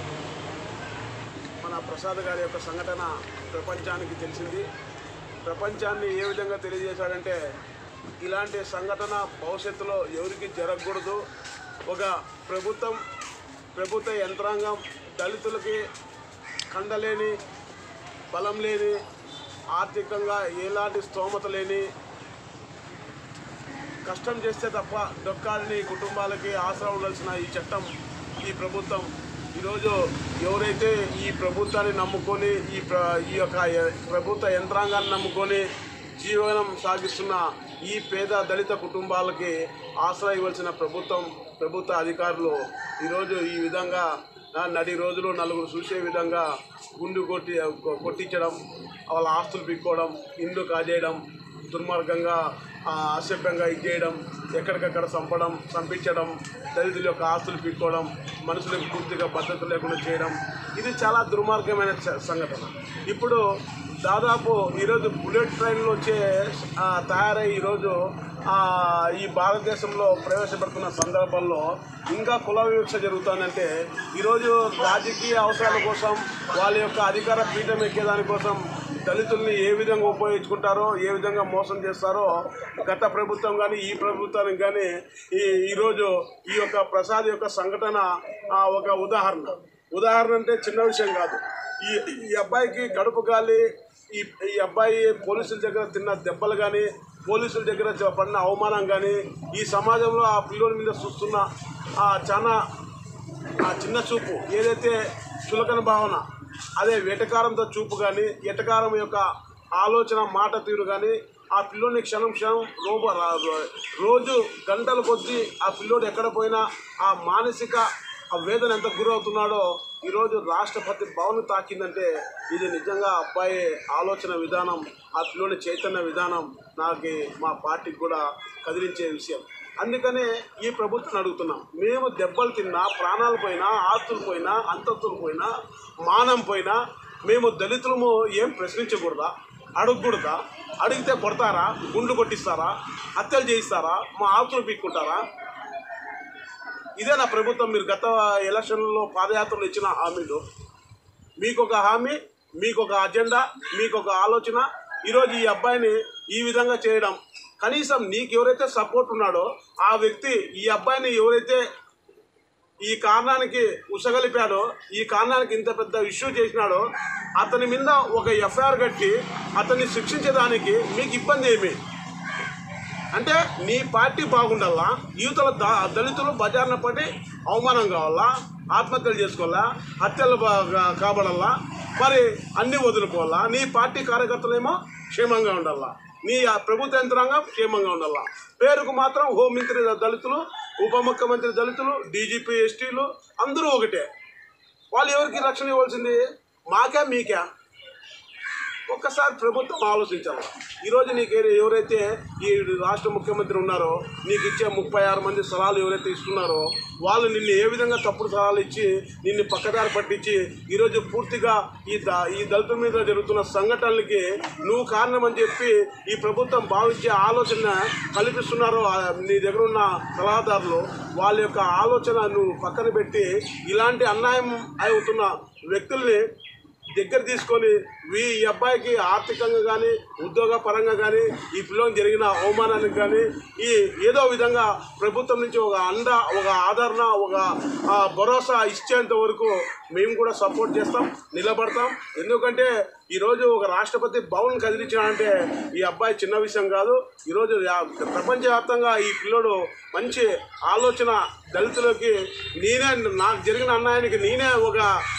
మన ప్రసాద్ గారి యొక్క సంఘటన ప్రపంచానికి తెలిసింది. ప్రపంచాన్ని ఏ విధంగా తెలియజేశాడంటే ఇలాంటి సంఘటన భవిష్యత్తులో ఎవరికి జరగకూడదు. ఒక ప్రభుత్వం ప్రభుత్వ యంత్రాంగం దళితులకి కండలేని, బలం లేని, ఆర్థికంగా ఎలాంటి స్తోమత లేని, కష్టం చేస్తే తప్ప డొక్కాడిని కుటుంబాలకి ఆసరా ఉండాల్సిన ఈ చట్టం, ఈ ప్రభుత్వం ఈరోజు ఎవరైతే ఈ ప్రభుత్వాన్ని నమ్ముకొని ఈ ప్ర ఈ యొక్క ప్రభుత్వ యంత్రాంగాన్ని నమ్ముకొని జీవనం సాగిస్తున్న ఈ పేద దళిత కుటుంబాలకి ఆసరా ఇవ్వాల్సిన ప్రభుత్వం, ప్రభుత్వ అధికారులు ఈరోజు ఈ విధంగా నడి రోజులు నలుగురు చూసే విధంగా గుండు కొట్టి కొట్టించడం, వాళ్ళ ఆస్తులు పిక్కోవడం, ఇండ్లు కాజేయడం, దుర్మార్గంగా అసభ్యంగా ఇచ్చేయడం, ఎక్కడికక్కడ చంపడం, చంపించడం, దళితుల యొక్క ఆస్తులు పిక్కోవడం, మనుషులకు పూర్తిగా భద్రత లేకుండా చేయడం, ఇది చాలా దుర్మార్గమైన సంఘటన. ఇప్పుడు దాదాపు ఈరోజు బుల్లెట్ ట్రైన్లు వచ్చే తయారై ఈరోజు ఈ భారతదేశంలో ప్రవేశపెడుతున్న సందర్భంలో ఇంకా కుల వివక్ష జరుగుతుందంటే ఈరోజు రాజకీయ అవసరాల కోసం, వాళ్ళ యొక్క అధికార పీఠం ఎక్కేదానికోసం దళితుల్ని ఏ విధంగా ఉపయోగించుకుంటారో, ఏ విధంగా మోసం చేస్తారో గత ప్రభుత్వం కానీ ఈ ప్రభుత్వానికి కానీ ఈ ఈరోజు ఈ యొక్క ప్రసాద్ యొక్క సంఘటన ఒక ఉదాహరణ. ఉదాహరణ అంటే చిన్న విషయం కాదు. ఈ ఈ అబ్బాయికి కడుపు గాలి, ఈ ఈ అబ్బాయి పోలీసుల దగ్గర తిన్న దెబ్బలు కానీ, పోలీసుల దగ్గర పడిన అవమానం కానీ, ఈ సమాజంలో ఆ పిల్లోడి మీద చూస్తున్న చాలా చిన్న చూపు, ఏదైతే చులకన భావన, అదే వెటకారంతో చూపు కానీ, ఎటకారం యొక్క ఆలోచన, మాట తీరు కానీ ఆ పిల్లోని క్షణం క్షణం రోబ రోజు గంటల కొద్దీ ఆ పిల్లోడు ఎక్కడ పోయినా ఆ మానసిక ఆ వేదన ఎంత గురవుతున్నాడో ఈరోజు రాష్ట్రపతి భవన్ తాకిందంటే ఇది నిజంగా అబ్బాయి ఆలోచన విధానం, ఆ పిల్లోని చైతన్య విధానం నాకు మా పార్టీకి కూడా కదిలించే విషయం. అందుకనే ఈ ప్రభుత్వం అడుగుతున్నాం, మేము దెబ్బలు తిన్నా, ప్రాణాలు పోయినా, ఆస్తులు పోయినా, అంతస్తులు పోయినా, మానం పోయినా మేము దళితులము ఏం ప్రశ్నించకూడదా? అడగకూడదా? అడిగితే కొడతారా? గుండ్లు కొట్టిస్తారా? హత్యలు చేయిస్తారా? మా ఆస్తులు పీక్కుంటారా? ఇదే నా ప్రభుత్వం. మీరు గత ఎలక్షన్లో పాదయాత్రలు ఇచ్చిన హామీలు, మీకు ఒక హామీ, మీకు ఒక అజెండా, మీకు ఒక ఆలోచన. ఈరోజు ఈ అబ్బాయిని ఈ విధంగా చేయడం, కనీసం నీకు ఎవరైతే సపోర్ట్ ఉన్నాడో ఆ వ్యక్తి ఈ అబ్బాయిని ఎవరైతే ఈ కారణానికి ఉసగలిపాడో, ఈ కారణానికి ఇంత పెద్ద ఇష్యూ చేసినాడో అతని మీద ఒక ఎఫ్ఐఆర్ కట్టి అతన్ని శిక్షించడానికి మీకు ఇబ్బంది ఏమి? అంటే నీ పార్టీ బాగుండాలా, యువతల దళితులు బజార్న పడి అవమానం కావాలా, ఆత్మహత్యలు చేసుకోవాలా, హత్యలు కాబడాలా, మరి అన్నీ వదులుకోవాలా, నీ పార్టీ కార్యకర్తలేమో క్షేమంగా ఉండాలా, నీ ప్రభుత్వ యంత్రాంగం క్షేమంగా ఉండాలా. పేరుకు మాత్రం హోంమంత్రి దళితులు, ఉప ముఖ్యమంత్రి దళితులు, డీజీపీ ఎస్టీలు అందరూ ఒకటే. వాళ్ళు ఎవరికి రక్షణ ఇవ్వాల్సింది? మాకే మీకే? ఒక్కసారి ప్రభుత్వం ఆలోచించాలి. ఈరోజు నీకు ఎవరైతే ఈ రాష్ట్ర ముఖ్యమంత్రి ఉన్నారో, నీకు ఇచ్చే ముప్పై ఆరు మంది సలహాలు ఎవరైతే ఇస్తున్నారో వాళ్ళు నిన్ను ఏ విధంగా తప్పుడు సలహాలు ఇచ్చి నిన్ను పక్కదారి పట్టించి ఈరోజు పూర్తిగా ఈ ద ఈ దళితుల మీద జరుగుతున్న సంఘటనలకి నువ్వు కారణమని చెప్పి ఈ ప్రభుత్వం భావించే ఆలోచన కల్పిస్తున్నారో నీ దగ్గర ఉన్న సలహాదారులు, వాళ్ళ యొక్క ఆలోచన నువ్వు పక్కన పెట్టి ఇలాంటి అన్యాయం అవుతున్న వ్యక్తుల్ని దగ్గర తీసుకొని ఈ అబ్బాయికి ఆర్థికంగా కానీ, ఉద్యోగ పరంగా కానీ, ఈ పిల్లలకు జరిగిన అవమానానికి కానీ ఈ ఏదో విధంగా ప్రభుత్వం నుంచి ఒక అండ, ఒక ఆదరణ, ఒక భరోసా ఇచ్చేంత వరకు మేము కూడా సపోర్ట్ చేస్తాం, నిలబడతాం. ఎందుకంటే ఈరోజు ఒక రాష్ట్రపతి భవన్ కదిలించాడంటే ఈ అబ్బాయి చిన్న విషయం కాదు. ఈరోజు ప్రపంచవ్యాప్తంగా ఈ పిల్లోడు మంచి ఆలోచన, దళితులకి నేనే నాకు జరిగిన అన్యాయానికి నేనే ఒక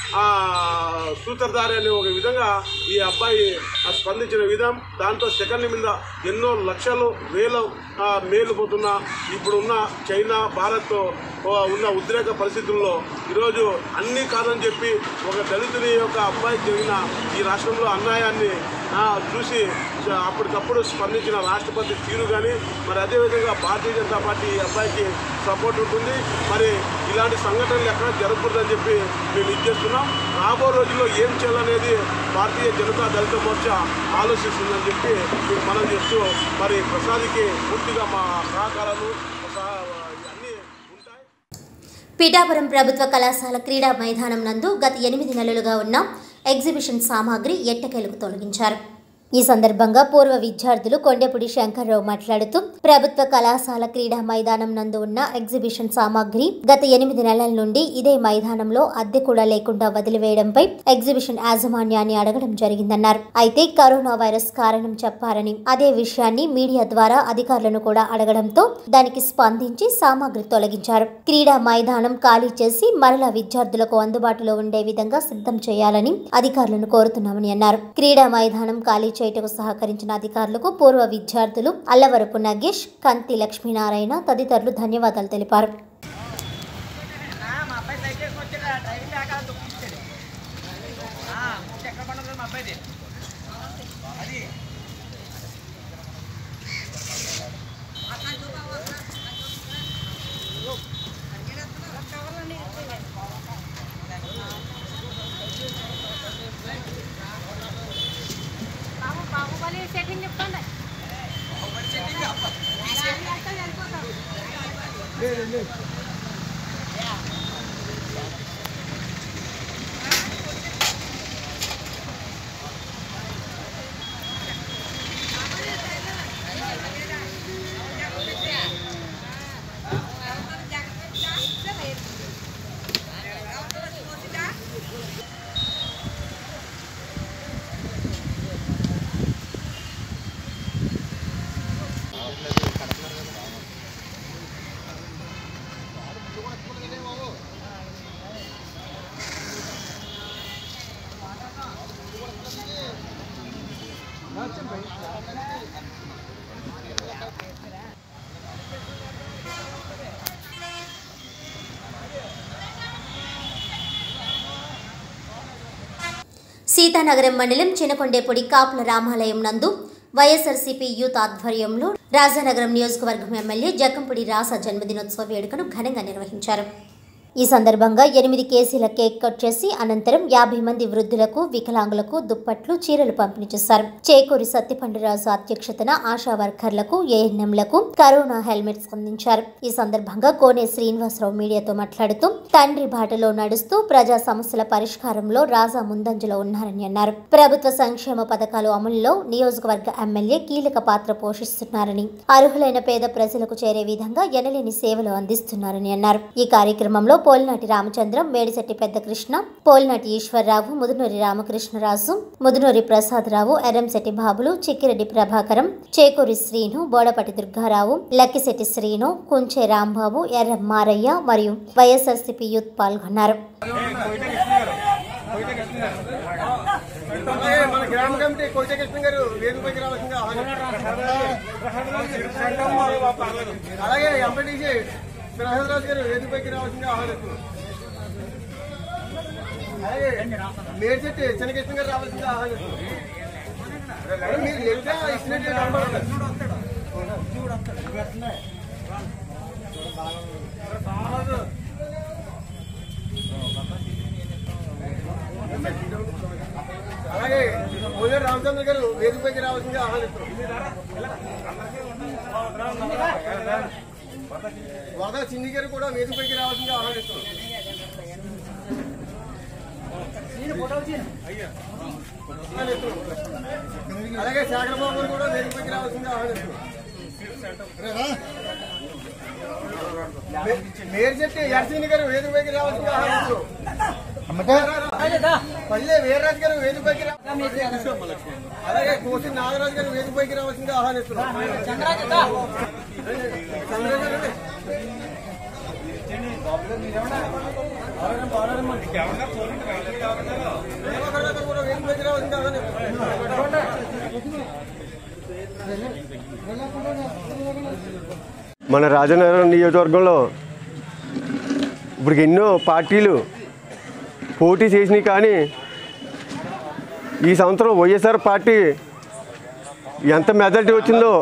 సూత్రధారి అనే ఒక విధంగా ఈ అబ్బాయి స్పందించిన విధం, దాంతో సెకండ్ మీద ఎన్నో లక్షలు వేలు మేలు పోతున్న ఇప్పుడున్న చైనా, భారత్ ఉన్న ఉద్రేక పరిస్థితుల్లో ఈరోజు అన్ని కారణం అని చెప్పి ఒక దళితుని యొక్క అబ్బాయికి జరిగిన ఈ రాష్ట్రంలో అన్యాయాన్ని చూసి అప్పటికప్పుడు స్పందించిన రాష్ట్రపతి తీరు కానీ మరి అదేవిధంగా భారతీయ జనతా పార్టీ ఈ అబ్బాయికి సపోర్ట్ ఉంటుంది. మరి ఇలాంటి సంఘటనలు ఎక్కడ జరగకూడదని చెప్పి మేము ఇచ్చేస్తున్నాం. రాబో రోజుల్లో ఏం చేయాలనేది భారతీయ జనతా దళిత మోర్చా ఆలోచిస్తుందని చెప్పి మేము మనం చేస్తూ మరి ప్రసాద్కి పూర్తిగా మా సహకారాలు అన్నీ ఉంటాయి. పిఠాపురం ప్రభుత్వ కళాశాల క్రీడా మైదానం నందు గత ఎనిమిది నెలలుగా ఉన్న ఎగ్జిబిషన్ సామాగ్రి ఎట్టకేలకు తొలగించారు. ఈ సందర్భంగా పూర్వ విద్యార్థులు కొండెపూడి శంకర్రావు మాట్లాడుతూ ప్రభుత్వ కళాశాల క్రీడా మైదానం నందు ఉన్న ఎగ్జిబిషన్ సామాగ్రి గత ఎనిమిది నెలల నుండి ఇదే మైదానంలో అద్దె కూడా లేకుండా వదిలివేయడంపై ఎగ్జిబిషన్ యాజమాన్యాన్ని అడగడం జరిగిందన్నారు. అయితే కరోనా వైరస్ కారణం చెప్పారని అదే విషయాన్ని మీడియా ద్వారా అధికారులను కూడా అడగడంతో దానికి స్పందించి సామాగ్రి తొలగించారు. క్రీడా మైదానం ఖాళీ చేసి మరలా విద్యార్థులకు అందుబాటులో ఉండే విధంగా సిద్ధం చేయాలని అధికారులను కోరుతున్నామని అన్నారు. క్రీడా మైదానం ఖాళీ చేయటకు సహకరించిన అధికారులకు పూర్వ విద్యార్థులు అల్లవరపు నగేష్, కంతి లక్ష్మీనారాయణ తదితరులు ధన్యవాదాలు తెలిపారు. సీతానగరం మండలం చినకొండేపూడి కాపుల రామాలయం నందు వైఎస్ఆర్సీపీ యూత్ ఆధ్వర్యంలో రాజానగరం నియోజకవర్గం ఎమ్మెల్యే జక్కంపూడి రాసా జన్మదినోత్సవ వేడుకను ఘనంగా నిర్వహించారు. ఈ సందర్భంగా ఎనిమిది కేజీల కేక్ కట్ చేసి అనంతరం యాభై మంది వృద్ధులకు, వికలాంగులకు దుప్పట్లు, చీరలు పంపిణీ చేశారు. చేకూరి సత్యపండురాజు అధ్యక్షతన ఆశా వర్కర్లకు, ఏఎన్ఎంలకు కరోనా హెల్మెట్స్ అందించారు. ఈ సందర్భంగా కోనే శ్రీనివాసరావు మీడియాతో మాట్లాడుతూ తండ్రి బాటలో నడుస్తూ ప్రజా సమస్యల పరిష్కారంలో రాజా ముందంజలో ఉన్నారని అన్నారు. ప్రభుత్వ సంక్షేమ పథకాలు అమలులో నియోజకవర్గ ఎమ్మెల్యే కీలక పాత్ర పోషిస్తున్నారని, అర్హులైన పేద ప్రజలకు చేరే విధంగా ఎనలేని సేవలు అందిస్తున్నారని అన్నారు. ఈ కార్యక్రమంలో పోలినాటి రామచంద్రం, మేడిశెట్టి పెద్ద కృష్ణ, పోలినాటి ఈశ్వర్రావు, ముదునూరి రామకృష్ణరాజు, ముదునూరి ప్రసాదరావు, ఎర్రంశెట్టి బాబులు, చిక్కిరెడ్డి ప్రభాకరం, చేకూరి శ్రీను, బోడపటి దుర్గారావు, లక్కిశెట్టి శ్రీను, కుంచే రాంబాబు, ఎర్ర మారయ్య మరియు వైఎస్ఆర్సీపీ యూత్ పాల్గొన్నారు. మన గ్రామ కమిటీ కోట కృష్ణ గారు వేదికపైకి రావాల్సిందిగా అలాగే ఎంపీటీసీ ప్రసాదరాజు గారు వేదికపైకి రావాల్సిందిగా ఆహ్వానిస్తున్నారు. అలాగే మేడ్చెట్టి చెన్నకృష్ణ గారు రావాల్సిందిగా ఆహ్వానిస్తున్నారు. మీరు ఎట్లా ఇచ్చినట్టు కనబడతారు. అలాగే పోలేరు రామచంద్ర గారు వేదికపైకి రావాల్సిందిగా ఆహ్వానిస్తున్నారు. వరద సింధి గారు కూడా వేదికపైకి రావాల్సిందిగా ఆహ్వానిస్తున్నారు. అలాగే శాఖరబాబు గారు కూడా వేదికపైకి రావాల్సిందిగా ఆహ్వానిస్తున్నారు. మేర్చెట్టి ఎర్సీని గారు వేదికపైకి రావాల్సిందిగా ఆహ్వానిస్తున్నారు. పల్లె వీర్రాజు గారు వేదికపైకి అలాగే కోసి నాగరాజు గారు వేదికపైకి రావాల్సిందిగా ఆహ్వానిస్తున్నారు. కూడా వేదికపైకి రావాల్సిందిగా ఆహ్వానిస్తున్నారు. మన రాజనగరం నియోజకవర్గంలో ఇప్పుడు ఎన్నో పార్టీలు పోటీ చేసినాయి. కానీ ఈ సంవత్సరం వైఎస్ఆర్ పార్టీ ఎంత మెజారిటీ వచ్చిందో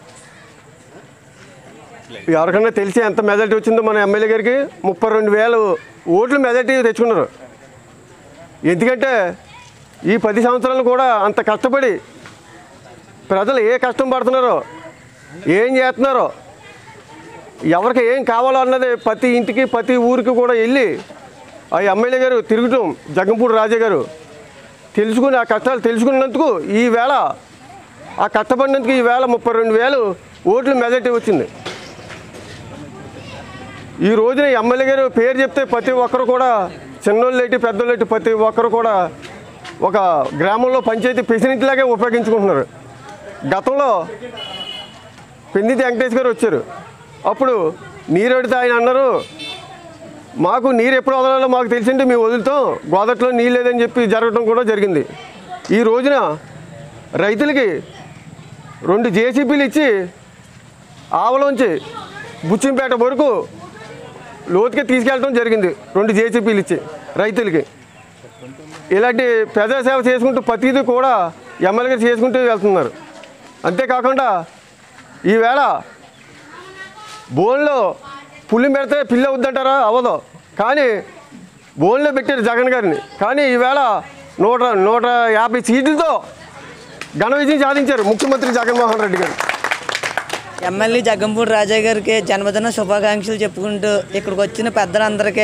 ఎవరికన్నా తెలిసి ఎంత మెజారిటీ వచ్చిందో మన ఎమ్మెల్యే గారికి ముప్పై రెండు వేల ఓట్లు మెజారిటీ తెచ్చుకున్నారు. ఎందుకంటే ఈ పది సంవత్సరాలు కూడా అంత కష్టపడి ప్రజలు ఏ కష్టం పడుతున్నారో, ఏం చేస్తున్నారో, ఎవరికి ఏం కావాలో అన్నది ప్రతి ఇంటికి ప్రతి ఊరికి కూడా వెళ్ళి ఆ ఎమ్మెల్యే గారు తిరుగుతాం జగ్గంపూడి రాజా గారు తెలుసుకుని ఆ కష్టాలు తెలుసుకున్నందుకు ఈవేళ ఆ కష్టపడినందుకు ఈవేళ ముప్పై రెండు వేలు ఓట్లు మెజారిటీ వచ్చింది. ఈ రోజున ఎమ్మెల్యే గారు పేరు చెప్తే ప్రతి ఒక్కరు కూడా చిన్నోళ్ళేటి పెద్దోళ్ళేటి ప్రతి ఒక్కరు కూడా ఒక గ్రామంలో పంచాయతీ ప్రెసిడెంట్లాగే ఉపయోగించుకుంటున్నారు. గతంలో పెందితి వెంకటేష్ గారు వచ్చారు. అప్పుడు నీరు అడితే ఆయన అన్నారు, మాకు నీరు ఎప్పుడు వదలాలో మాకు తెలిసింటే మేము వదులుతాం, గోదట్లో నీళ్ళు లేదని చెప్పి జరగడం కూడా జరిగింది. ఈ రోజున రైతులకి రెండు జేసీబీలు ఇచ్చి ఆవలోంచి బుచ్చింపేట వరకు లోతుకి తీసుకెళ్ళడం జరిగింది. రెండు జేసీబీలు ఇచ్చి రైతులకి ఇలాంటి ప్రజాసేవ చేసుకుంటూ ప్రతిదీ కూడా ఎమ్మెల్యే గారు చేసుకుంటూ వెళ్తున్నారు. అంతేకాకుండా ఈవేళ బోన్లో పుల్లి పెడితే పిల్లి అవుద్దంటారా? అవ్వదు. కానీ బోన్లో పెట్టారు జగన్ గారిని. కానీ ఈవేళ నూట నూట యాభై సీట్లతో ఘన విజయం సాధించారు ముఖ్యమంత్రి జగన్మోహన్ రెడ్డి గారు. ఎమ్మెల్యే జగ్గంపూడి రాజా గారికి జన్మదిన శుభాకాంక్షలు చెప్పుకుంటూ ఇక్కడికి వచ్చిన పెద్దలందరికీ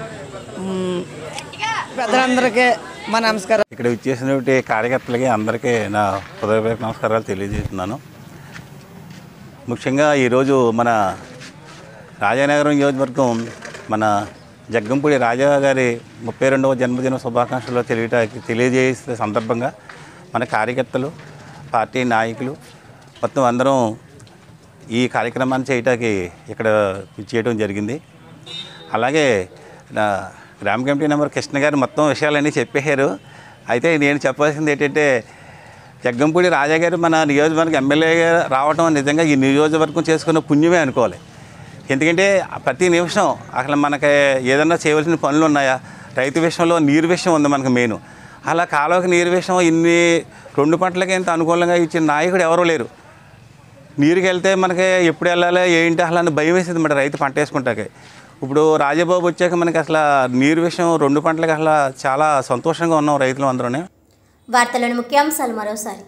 పెద్దలందరికీ మా నమస్కారం. ఇక్కడ ఇచ్చేసినటువంటి కార్యకర్తలకి అందరికీ నా హృదయపూర్వక నమస్కారాలు తెలియజేస్తున్నాను. ముఖ్యంగా ఈరోజు మన రాజానగరం నియోజకవర్గం మన జగ్గంపూడి రాజా గారి ముప్పై రెండవ జన్మదిన శుభాకాంక్షలు తెలియట తెలియజేసే సందర్భంగా మన కార్యకర్తలు, పార్టీ నాయకులు మొత్తం అందరం ఈ కార్యక్రమాన్ని చేయటానికి ఇక్కడ చేయడం జరిగింది. అలాగే గ్రామ కమిటీ నెంబర్ కృష్ణ గారు మొత్తం విషయాలన్నీ చెప్పేశారు. అయితే నేను చెప్పాల్సింది ఏంటంటే జగ్గంపూడి రాజా గారు మన నియోజకవర్గం ఎమ్మెల్యేగా రావడం నిజంగా ఈ నియోజకవర్గం చేసుకున్న పుణ్యమే అనుకోవాలి. ఎందుకంటే ప్రతి నిమిషం అసలు మనకి ఏదన్నా చేయవలసిన పనులు ఉన్నాయా, రైతు విషయంలో నీరు విషయం ఉంది మనకు మెయిన్. అలా కాలువకి నీరు విషయం ఇన్ని రెండు పంటలకి ఇంత అనుకూలంగా ఇచ్చిన నాయకుడు ఎవరూ లేరు. నీరుకి వెళ్తే మనకి ఎప్పుడు వెళ్ళాలి ఏంటి అసలు అని భయం వేసింది మన రైతు పంట వేసుకుంటాకే. ఇప్పుడు రాజబాబు వచ్చాక మనకి అసలు నీరు విషయం రెండు పంటలకి అసలు చాలా సంతోషంగా ఉన్నాం రైతులు అందరూ. వార్తలోని ముఖ్యాంశాలు మరోసారి.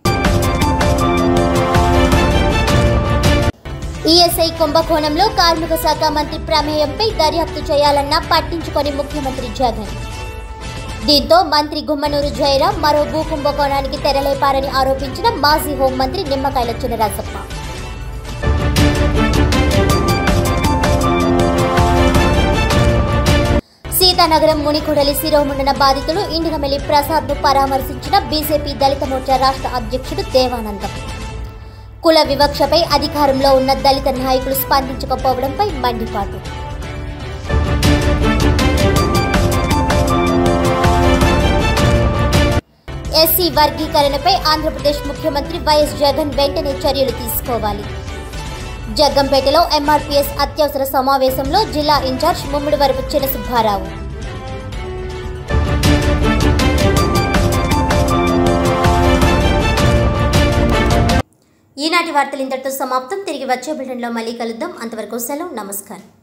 ఈఎస్ఐ కుంభకోణంలో కార్మిక శాఖ మంత్రి ప్రమేయంపై దర్యాప్తు చేయాలన్నా పట్టించుకొని ముఖ్యమంత్రి జగన్. దీంతో మంత్రి గుమ్మనూరు జయరాం మరో భూ కుంభకోణానికి తెరలేపారని ఆరోపించిన మాజీ హోంమంత్రి నిమ్మకాయల చినరాజప్ప. సీతానగరం మునికూడలి శిరోముండన బాధితులు ఇండిగమెల్లి ప్రసాద్ ను పరామర్శించిన బీజేపీ దళిత మోర్చా రాష్ట్ర అధ్యక్షుడు దేవానందం. కుల వివక్షపై అధికారంలో ఉన్న దళిత నాయకులు స్పందించకపోవడంపై మండిపాటు. ఎస్సీ వర్గీకరణపై ఆంధ్రప్రదేశ్ ముఖ్యమంత్రి వైఎస్ జగన్ వెంటనే చర్యలు తీసుకోవాలి. జగ్గంపేటలో ఎంఆర్పీఎస్ అత్యవసర సమావేశంలో జిల్లా ఇన్ఛార్జ్ ముమ్మిడివరపు చిన్న సుబ్బారావు. ఈనాటి వార్తలు ఇంతటితో సమాప్తం. తిరిగి వచ్చే బులెటిన్లో మళ్ళీ కలుద్దాం. అంతవరకు సెలవు. నమస్కారం.